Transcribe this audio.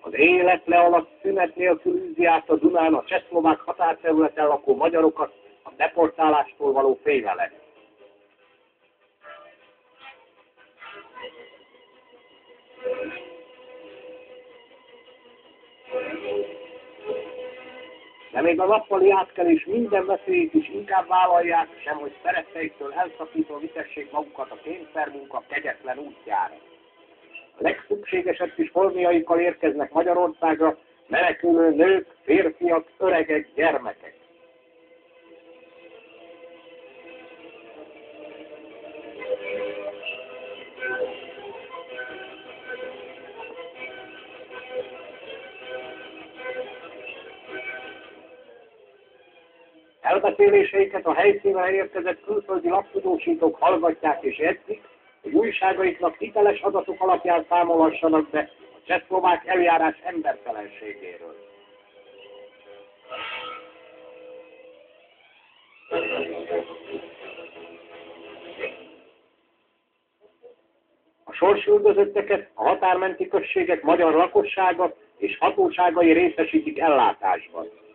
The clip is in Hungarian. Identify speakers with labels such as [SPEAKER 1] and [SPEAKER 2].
[SPEAKER 1] Az élet le alatt szünet nélkül űzi át a Dunán a csehszlovák határterületen lakó magyarokat a deportálástól való félelem. De még a nappali átkelés minden veszélyét is inkább vállalják, sem hogy szeretteiktől elszakítva vitessék magukat a kényszermunka kegyetlen útjára. A legszükségesebb kis holmiaikkal érkeznek Magyarországra menekülő nők, férfiak, öregek, gyermekek. Elbeszéléseiket a helyszínre érkezett külföldi laptudósítók hallgatják és értik, hogy újságaiknak hiteles adatok alapján számolhassanak be a csehszlovák eljárás embertelenségéről. A sorsüldözötteket a határmenti községek magyar lakossága és hatóságai részesítik ellátásban.